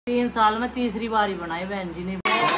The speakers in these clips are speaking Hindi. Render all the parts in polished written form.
3 साल में तीसरी बार ही बनाई बहन जी ने।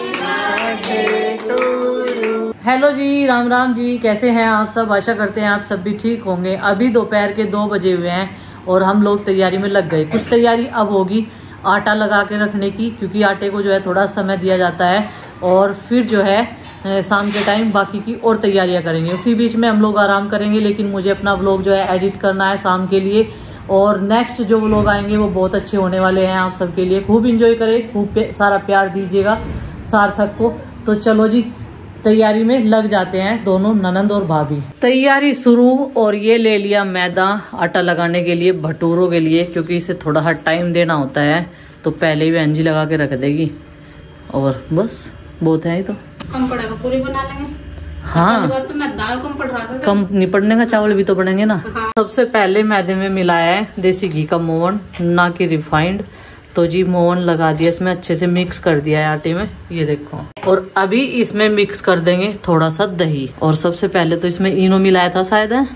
हेलो जी, राम राम जी, कैसे हैं आप सब? आशा करते हैं आप सब भी ठीक होंगे। अभी दोपहर के 2 बजे हुए हैं और हम लोग तैयारी में लग गए। कुछ तैयारी अब होगी आटा लगा के रखने की, क्योंकि आटे को जो है थोड़ा समय दिया जाता है और फिर जो है शाम के टाइम बाकी की और तैयारियां करेंगे। उसी बीच में हम लोग आराम करेंगे, लेकिन मुझे अपना व्लॉग जो है एडिट करना है शाम के लिए, और नेक्स्ट जो व्लॉग आएंगे वो बहुत अच्छे होने वाले हैं। आप सबके लिए खूब इंजॉय करें, खूब सारा प्यार दीजिएगा सार्थक को। तो चलो जी, तैयारी में लग जाते हैं दोनों ननंद और भाभी। तैयारी शुरू। और ये ले लिया मैदा आटा लगाने के लिए, भटूरों के लिए, क्योंकि इसे थोड़ा सा टाइम देना होता है। तो पहले ही बहन जी लगा के रख देगी और बस बहुत है। तो कम पड़ेगा, पूरी बना लेंगे। हाँ, तो मैं दाल कम पड़ रहा था, कम नहीं पड़ने का, चावल भी तो बनेंगे ना। हाँ। सबसे पहले मैदे में मिलाया है देसी घी का मोहन, ना कि रिफाइंड। तो जी मोहन लगा दिया, इसमें अच्छे से मिक्स कर दिया है आटे में, ये देखो। और अभी इसमें मिक्स कर देंगे थोड़ा सा दही। और सबसे पहले तो इसमें इनो मिलाया था शायद, है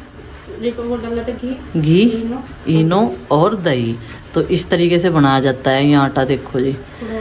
घी, इनो और दही। तो इस तरीके से बनाया जाता है ये आटा। देखो जी,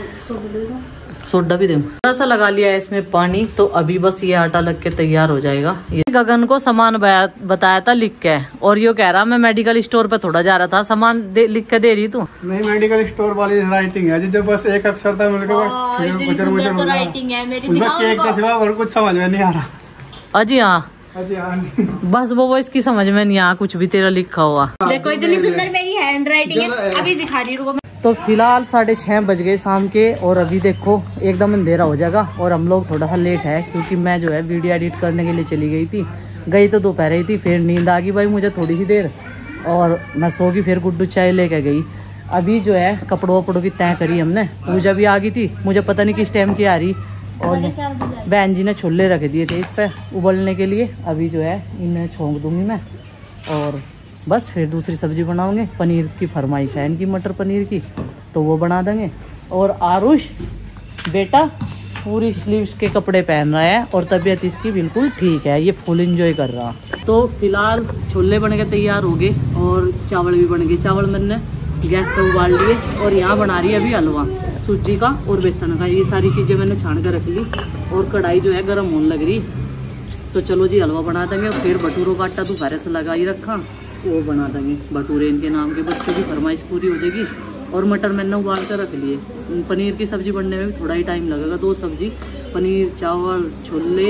सोडा भी दूं, थोड़ा सा लगा लिया है इसमें पानी। तो अभी बस ये आटा लग के तैयार हो जाएगा। ये गगन को सामान बताया था लिख के, और ये कह रहा मैं मेडिकल स्टोर पे थोड़ा जा रहा था, सामान लिख के दे रही तू। नहीं, मेडिकल स्टोर वाली राइटिंग है जो बस एक अक्षर था मिलकर तो राइटिंग है मेरी, केक का सिवा और कुछ समझ में नहीं आ रहा। अजी हाँ, बस वो इसकी समझ में नहीं आ कुछ भी तेरा लिखा हुआ। देखो इतनी सुंदर मेरी हैंड राइटिंग है, अभी दिखा रही हूँ। तो फिलहाल 6:30 बज गए शाम के, और अभी देखो एकदम अंधेरा हो जाएगा। और हम लोग थोड़ा सा लेट है, क्योंकि मैं जो है वीडियो एडिट करने के लिए चली गई थी। गई तो दोपहर ही थी, फिर नींद आ गई भाई मुझे थोड़ी सी देर, और मैं सो गई। फिर गुड्डू चाय लेके गई। अभी जो है कपड़ों वपड़ों की तय करी हमने। पूजा भी आ गई थी, मुझे पता नहीं किस टाइम की आ रही। और बहन जी ने छोले रख दिए थे इस पर उबलने के लिए। अभी जो है इन्हें छोंक दूंगी मैं, और बस फिर दूसरी सब्जी बनाओगे। पनीर की फरमाइश है इनकी, मटर पनीर की, तो वो बना देंगे। और आरुष बेटा पूरी स्लीव्स के कपड़े पहन रहा है और तबीयत इसकी बिल्कुल ठीक है, ये फुल एंजॉय कर रहा। तो फिलहाल छोले बन के तैयार हो गए और चावल भी बन गए। चावल मैंने गैस पे उबाल लिए, और यहाँ बना रही है अभी हलवा सूजी का और बेसन का। ये सारी चीज़ें मैंने छान कर रख ली, और कढ़ाई जो है गर्म होने लग रही। तो चलो जी हलवा बना देंगे। और फिर भटूरों का आटा दोपहर से लगा ही रखा, वो बना देंगे भटूरे इनके नाम के। बच्चों की फरमाइश पूरी हो जाएगी। और मटर मैंने उबाल कर रख लिए। पनीर की सब्ज़ी बनने में भी थोड़ा ही टाइम लगेगा। 2 सब्जी, पनीर, चावल, छोले,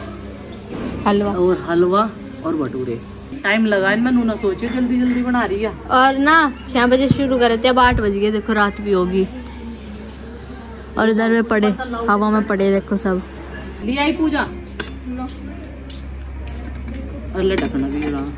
हलवा और भटूरे। टाइम लगा मैंने ना सोचिए, जल्दी जल्दी बना रही है। और ना 6 बजे शुरू करे थे, अब 8 बज गए। देखो रात भी होगी, और इधर में पड़े हवा में पड़े देखो सब। ले आई पूजा, अल्ले ढकना भी रहा।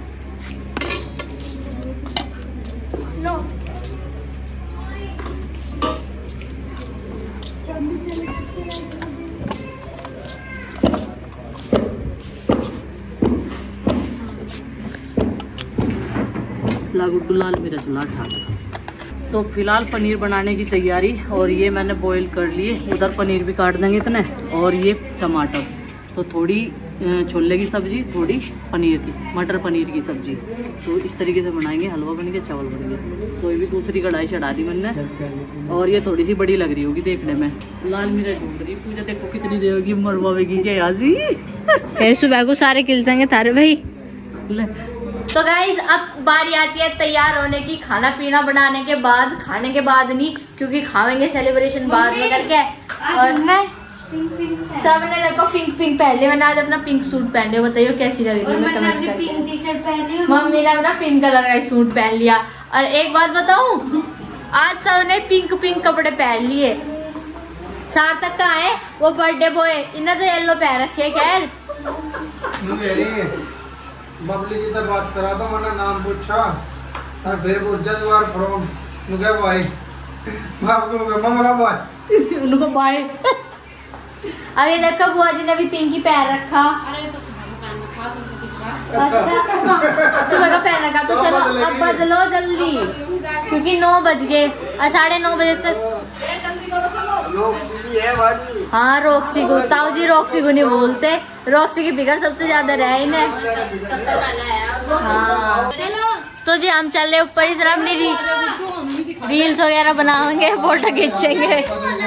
गुड्डू लाल मिर्च ला ठाक। तो फिलहाल पनीर बनाने की तैयारी, और ये मैंने बॉईल कर लिए। उधर पनीर भी काट देंगे इतने, और ये टमाटर। तो थोड़ी छोले की सब्जी, थोड़ी पनीर की, मटर पनीर की सब्जी। तो इस तरीके से बनाएंगे। हलवा बनेंगे, चावल बनेंगे। तो ये भी दूसरी कढ़ाई चढ़ा दी मैंने, और ये थोड़ी सी बड़ी लग रही होगी देखने में। लाल मिर्च ढूंढ रही पूजा, देखो कितनी देर होगी मरवाएगी क्या याजी। फिर सुबह को सारे खिलसेंगे थारे भाई। तो गाइज अब बारी आती है तैयार होने की, खाना पीना बनाने के बाद। खाने के बाद नहीं, क्योंकि खावेंगे सेलिब्रेशन बाद में करके। और सबने देखो पिंक पिंक पहन लिया। मैंने आज अपना पिंक सूट पहन लिया, बताइए कैसी लग रही है। मैंने अपनी पिंक टी शर्ट पहन ली, मम्मी ने अपना पिंक कलर का सूट पहन लिया। और एक बात बताऊं, आज सबने पिंक पिंक कपड़े पहन लिए। सार्थक का है वो बर्थडे बॉय, इन्हें तो येलो पहन रखे। खैर बबली जी से बात करा तो मैंने नाम पूछा, और फिर पूछा द्वार फ्रॉम मुझे भाई बाप को मम्मा भाई उनको बाय। अब ये देखो बुआ जी ने भी पिंकी पहन रखा। अच्छा सुबह का पहन रखा। तो चलो अब बदलो जल्दी, क्योंकि 9 बज गए और 9:30 बजे तक। हाँ रॉक्सी को, ताऊ जी रॉक्सी को नहीं बोलते, रॉक्सी की फिगर सबसे ज्यादा रहे इन्हें। हाँ चलो, तो जी हम चल रहे ऊपर की तरफ। रील्स वगैरह बनाएंगे, फोटो खींचेंगे।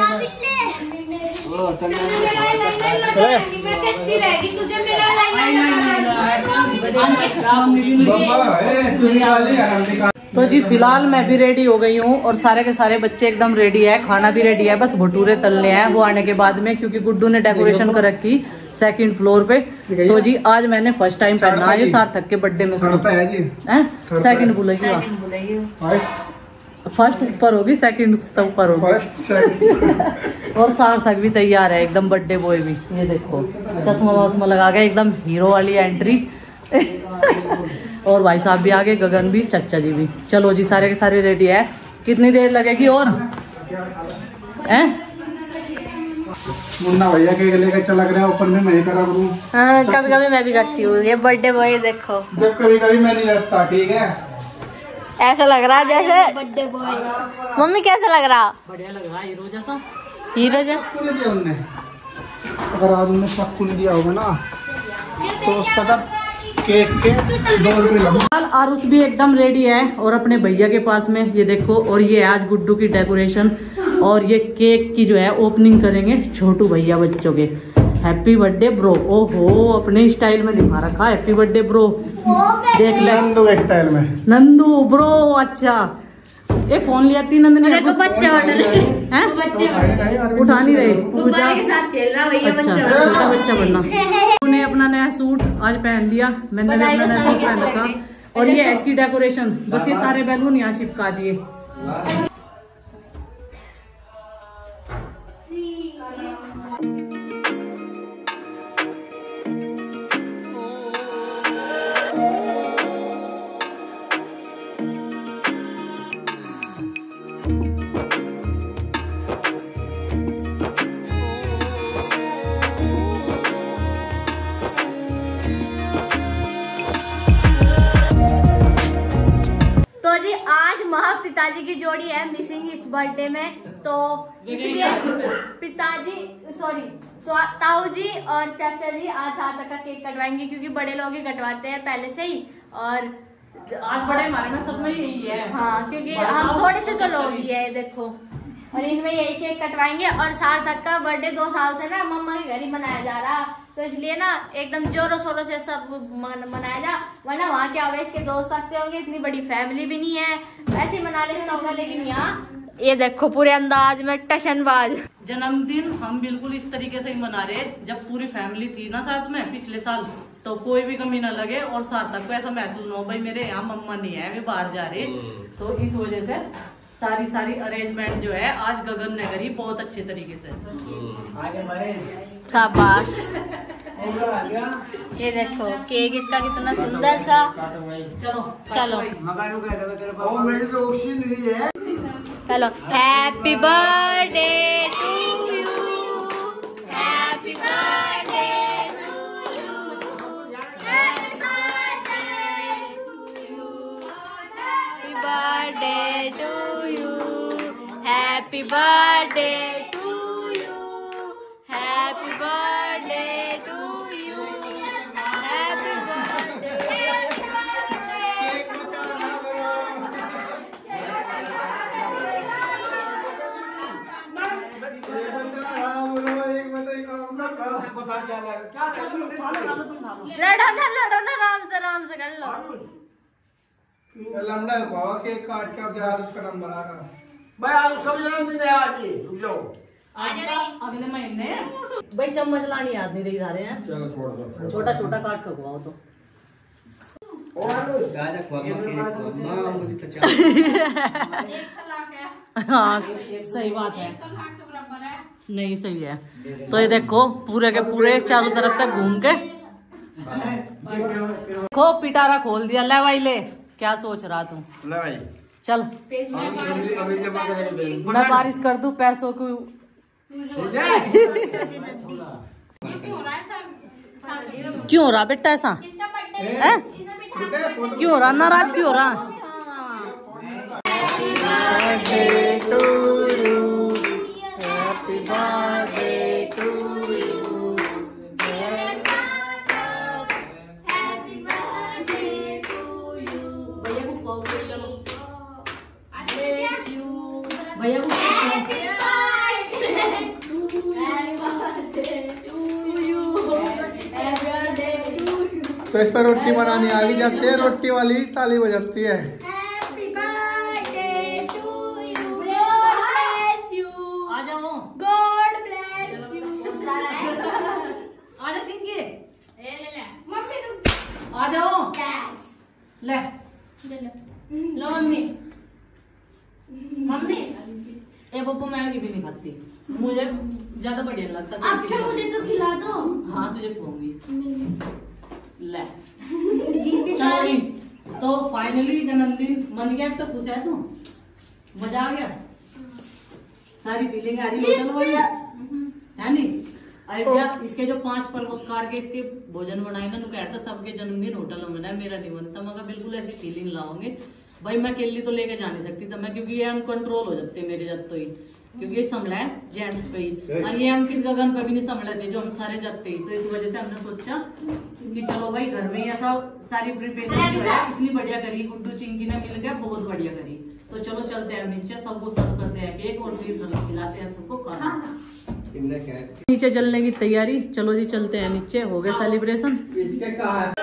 तो जी फिलहाल मैं भी रेडी हो गई हूँ और सारे के सारे बच्चे एकदम रेडी है, खाना भी रेडी है, बस भटूरे तलने हैं वो आने के बाद में, क्योंकि गुड्डू ने डेकोरेशन कर रखी 2nd फ्लोर पे। तो जी आज मैंने फर्स्ट टाइम पहना है, सार्थक के बर्थडे में। 2nd बोलेगी, फर्स्ट ऊपर होगी, 2nd ऊपर होगी। और सार्थक भी तैयार है एकदम, बर्थडे बॉय भी। ये देखो चश्मा वश्मा लगा के एकदम हीरो वाली एंट्री। और भाई साहब भी आगे, गगन भी, चच्चा जी भी। चलो जी सारे के सारे रेडी है। कितनी देर लगेगी और हैं? मुन्ना भैया के लेकर चला गया ऊपर में, मैं करा करूं। हाँ कभी कभी मैं भी करती हूँ। ये बर्थडे बॉय देखो, जब कभी कभी मैं नहीं रहता, ठीक है। ऐसा लग रहा है जैसे बर्थडे बॉय। मम्मी कैसा लग रहा? बढ़िया लग रहा है, हीरो जैसा। हीरो जैसा सबको नहीं दिया उनने, अगर आज उन्हें सबको नहीं दिया होगा ना तो उसका तब केक के 2 रुपये लगा। आरुष भी एकदम रेडी है और अपने भैया के पास में, ये देखो। और ये आज गुड्डू की डेकोरेशन और ये केक की जो है ओपनिंग करेंगे छोटू भैया बच्चों के। Happy birthday bro. ओहो अपने स्टाइल में लिखा रखा हैप्पी बर्थडे ब्रो। देख ले नंदू स्टाइल में, नंदू ब्रो। अच्छा ये फोन लिया थी नंदनी, देखो बच्चे उठा नहीं रही पूजा के साथ खेल रहा भैया। अच्छा छोटा बच्चा बनना। उन्होंने अपना नया सूट आज पहन लिया, मैंने भी अपना नया सूट पहन रखा। और ये है इसकी डेकोरेशन, बस ये सारे बैलून यहाँ चिपका दिए। पिताजी की जोड़ी है मिसिंग इस बर्थडे में, तो इसलिए ताऊ जी और चाचा जी आज सार्थक का केक कटवाएंगे, क्योंकि बड़े लोग ही कटवाते हैं पहले से ही। और आज बड़े हमारे में सब में यही है। हाँ क्योंकि हम थोड़े से तो लोग ही है देखो, और इनमें यही केक कटवाएंगे। और सार्थक का बर्थडे 2 साल से ना मम्मा के घर ही मनाया जा रहा, तो इसलिए ना एकदम जोरों शोरों से सब मनाया जा, वरना वहाँ के आवेश के दोस्त आते होंगे, इतनी बड़ी फैमिली भी नहीं है, ऐसे ही मना लेता होगा। लेकिन यहाँ ये देखो पूरे अंदाज में टशनबाज। जन्मदिन हम बिल्कुल इस तरीके से ही मना रहे, जब पूरी फैमिली थी ना साथ में पिछले साल, तो कोई भी कमी ना लगे और सार्थक को ऐसा महसूस ना हो भाई मेरे यहाँ मम्मा नहीं है, वे बाहर जा रहे। तो इस वजह से सारी अरेंजमेंट जो है आज गगन ने करी बहुत अच्छे तरीके से। शाबाश। ये देखो केक इसका कितना सुंदर सा। चलो चलो happy birthday to you, happy birthday to you, happy birthday to you, happy birthday to you, happy birthday to you, happy birthday. आराम से कर लो। लंबा केक काट के अब जरा उसका नंबर आएगा। भाई आप उसका भी जन्मदिन है आज ही, रुक जाओ। अगले महीने भाई चम्मच लानी याद नहीं रही सारे हैं। चलो छोड़ दो, छोटा छोटा काट के खुआओ तो। हाँ सही बात है, नहीं सही है। तो ये देखो पूरे के पूरे चारों तरफ तक घूम के देखो पिटारा खोल दिया। ले भाई ले, क्या सोच रहा तू? ले भाई चल अभी जमा करेंगे, मैं बारिश कर दूं पैसों को। क्यों हो रहा बेटा ऐसा है? क्यों हो रहा, नाराज क्यों हो रहा? तो इस पर रोटी बनानी आ गई, जब से रोटी वाली ताली बजाती है। Happy birthday to you. God bless you. आ जाओ, God bless you. आ जा सिंह के, ले मम्मी रुक आ जाओ, गैस ले ले लो मम्मी मम्मी ए बब्बू मैं भी नहीं खाती, मुझे ज्यादा बढ़िया लगता है। अच्छा मुझे तो खिला दो। हाँ तुझे खवाऊंगी, ले चलो जी। तो फाइनली जन्मदिन मन गया, तो खुश है तू, मजा आ गया, सारी फीलिंग आ रही है वाली है नी। अरे जब इसके जो 5 प्रकार के इसके भोजन बनाए ना, कहता सबके जन्मदिन होटल में ना, मेरा नहीं बनता, मगर बिल्कुल ऐसी फीलिंग लाओगे भाई। मैं अकेली तो लेके जा नहीं सकती था मैं, क्योंकि ये अनकंट्रोल हो जाते मेरे जब तो ही, क्योंकि ये संभला है जेंट्स पे ही, और ये अंकित गगन पे भी नहीं संभला थे जो हम सारे जाते ही। तो इस वजह से हमने सोचा कि चलो भाई घर में ही ऐसा सारी प्रिपरेशन जो है इतनी बढ़िया करी, गुड्डू चिंकी ने मिल गया, बहुत बढ़िया करी। तो चलो चलते हैं नीचे, सबको सर्व करते हैं केक और फिर खिलाते हैं सबको खाना। नीचे चलने की तैयारी, चलो जी चलते हैं नीचे, हो गया सेलिब्रेशन। इसके कहा है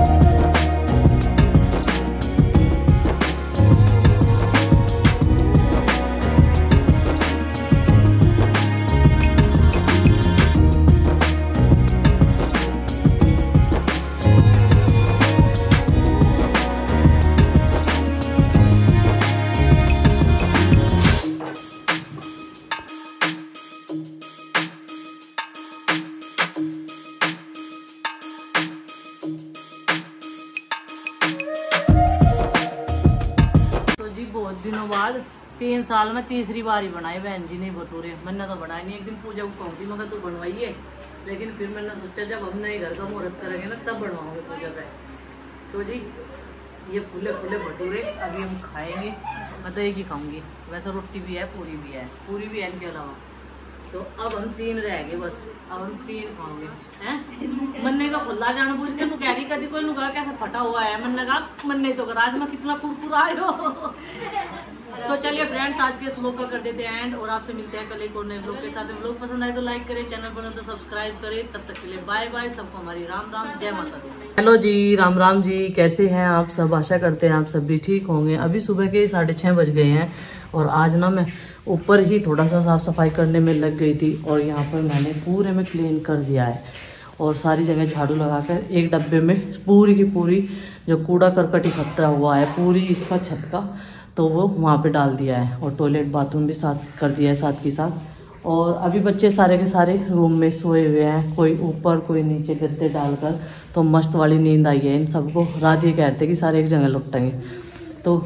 बहुत दिनों बाद 3 साल में तीसरी बार ही बनाए बहन जी ने भटूरे। मैंने तो बनाए नहीं, एक दिन पूजा को कहूँगी मगर तू बनवाइए, लेकिन फिर मैंने सोचा जब हम नए घर का मुहूर्त करेंगे ना तब बनवाऊंगे पूजा पे। तो जी ये फूले फूले भटूरे अभी हम खाएंगे, मैं तो एक ही खाऊंगी, वैसे रोटी भी है पूरी भी है, पूरी भी है इनके अलावा। तो अब हम 3 रह गए बस, अब हम 3 खाओगे हैं। मन्ने का खुला जाना पूछ के कह रही कभी कोई नुका कैसे फटा हुआ है, मैंने कहा मन्ने तो कर आज मैं कितना कुरकुरा आए हो। तो चलिए फ्रेंड्स आज के इस व्लॉग का कर देते हैं एंड, और आपसे मिलते हैं कल एक और नए व्लॉग के साथ। व्लॉग पसंद आए तो लाइक करें, चैनल पर तो सब्सक्राइब करें। तब तक के लिए बाय बाय, सबको हमारी राम राम, जय माता दी। हेलो जी, राम राम जी, कैसे हैं आप सब? आशा करते हैं आप सब भी ठीक होंगे। अभी सुबह के 6:30 बज गए हैं और आज ना मैं ऊपर ही थोड़ा सा साफ़ सफाई करने में लग गई थी, और यहाँ पर मैंने पूरे में क्लीन कर दिया है और सारी जगह झाड़ू लगाकर एक डब्बे में पूरी की पूरी जो कूड़ा करकट इकट्ठा हुआ है पूरी इसका छत का, तो वो वहाँ पे डाल दिया है, और टॉयलेट बाथरूम भी साथ कर दिया है साथ के साथ। और अभी बच्चे सारे के सारे रूम में सोए हुए हैं, कोई ऊपर कोई नीचे गद्दे डालकर, तो मस्त वाली नींद आई है इन सबको। रात ये कह रहे थे कि सारे एक जगह लौटेंगे, तो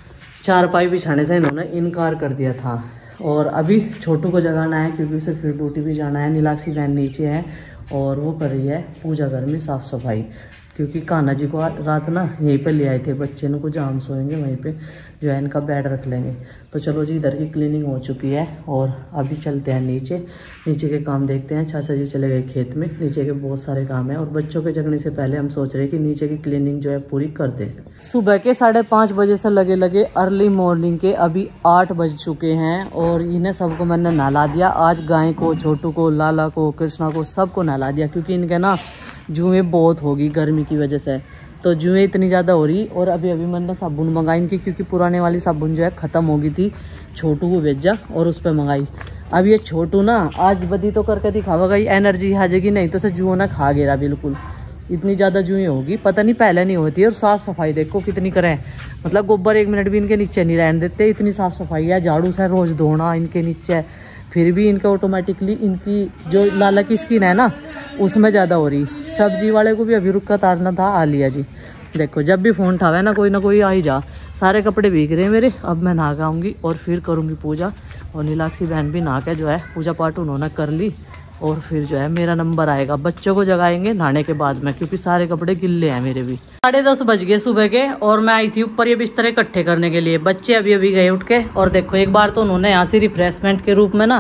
चारपाई बिछाने से इन्होंने इनकार कर दिया था। और अभी छोटू को जगाना है क्योंकि उसे फिर ड्यूटी भी जाना है। नीलाक्षी बहन नीचे है और वो कर रही है पूजा घर में साफ़ सफाई, क्योंकि कान्हा जी को रात ना यहीं पे ले आए थे बच्चे को, जहाँ हम सोएंगे वहीं पे जो है इनका बेड रख लेंगे। तो चलो जी इधर की क्लीनिंग हो चुकी है और अभी चलते हैं नीचे, नीचे के काम देखते हैं। चाचा जी चले गए खेत में, नीचे के बहुत सारे काम हैं और बच्चों के जगने से पहले हम सोच रहे हैं कि नीचे की क्लीनिंग जो है पूरी कर दें। सुबह के 5:30 बजे से लगे अर्ली मॉर्निंग के अभी 8 बज चुके हैं और इन्हें सबको मैंने नहला दिया। आज गाय को, छोटू को, लाला को, कृष्णा को सबको नहला दिया, क्योंकि इनके ना जुएँ बहुत होगी गर्मी की वजह से, तो जुएँ इतनी ज़्यादा हो रही। और अभी मैंने साबुन मंगाई इनकी, क्योंकि पुराने वाली साबुन जो है ख़त्म हो गई थी, छोटू को भेजा और उस पर मंगाई। अब ये छोटू ना आज बदी तो करके दिखावा, एनर्जी आ जाएगी, नहीं तो से जुआ ना खा गिरा बिल्कुल, इतनी ज़्यादा जुएँ होगी, पता नहीं पहले नहीं होती। और साफ़ सफाई देखो कितनी करें, मतलब गोबर 1 मिनट भी इनके नीचे नहीं रहने देते, इतनी साफ़ सफाई है। झाड़ू से रोज़ धोना इनके नीचे, फिर भी इनका ऑटोमेटिकली इनकी जो लाला की स्किन है ना उसमें ज़्यादा हो रही। सब्जी वाले को भी अभी रुक कर तारना था, आ लिया जी। देखो जब भी फ़ोन उठावे ना कोई आ ही जा। सारे कपड़े भीग रहे हैं मेरे, अब मैं नहा के आऊँगी और फिर करूँगी पूजा। और नीलाक्षी बहन भी नहा के जो है पूजा पाठ उन्होंने कर ली, और फिर जो है मेरा नंबर आएगा। बच्चों को जगाएंगे नहाने के बाद में, क्योंकि सारे कपड़े गिल्ले हैं मेरे भी। 10:30 बज गए सुबह के और मैं आई थी ऊपर ये बिस्तर इकट्ठे करने के लिए। बच्चे अभी गए उठ के, और देखो एक बार तो उन्होंने यहाँ से रिफ्रेशमेंट के रूप में ना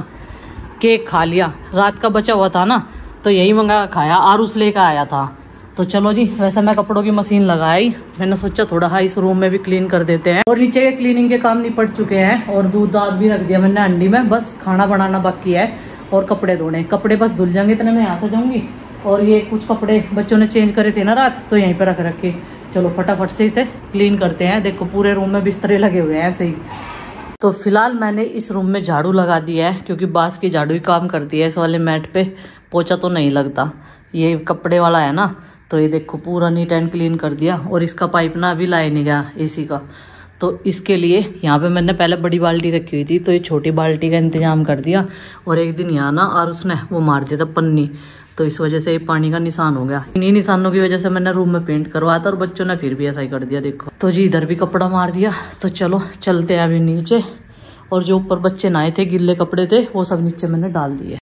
केक खा लिया, रात का बचा हुआ था ना, तो यही मंगा खाया, आरूस लेकर आया था। तो चलो जी, वैसे मैं कपड़ों की मशीन लगाई, मैंने सोचा थोड़ा इस रूम में भी क्लीन कर देते हैं। और नीचे के क्लीनिंग के काम निपट चुके हैं और दूध दाद भी रख दिया मैंने अंडी में, बस खाना बनाना बाकी है और कपड़े धोने। कपड़े बस धुल जाएंगे इतने मैं यहाँ से जाऊँगी और ये कुछ कपड़े बच्चों ने चेंज करे थे ना रात, तो यहीं पर रख रखे। चलो फटाफट से इसे क्लीन करते हैं। देखो पूरे रूम में बिस्तरे लगे हुए हैं ऐसे ही। तो फिलहाल मैंने इस रूम में झाड़ू लगा दिया है, क्योंकि बांस की झाड़ू ही काम करती है। इस वाले मैट पे पोछा तो नहीं लगता, ये कपड़े वाला है ना। तो ये देखो पूरा नीट एंड क्लीन कर दिया। और इसका पाइप ना अभी लाया नहीं गया एसी का, तो इसके लिए यहाँ पे मैंने पहले बड़ी बाल्टी रखी हुई थी, तो ये छोटी बाल्टी का इंतजाम कर दिया। और एक दिन यहाँ ना और उसने वो मार दिया था पन्नी, तो इस वजह से ये पानी का निशान हो गया। इन्हीं निशानों की वजह से मैंने रूम में पेंट करवाया था और बच्चों ने फिर भी ऐसा ही कर दिया। देखो तो जी इधर भी कपड़ा मार दिया। तो चलो चलते हैं अभी नीचे। और जो ऊपर बच्चे नहाए थे गिल्ले कपड़े थे वो सब नीचे मैंने डाल दिए।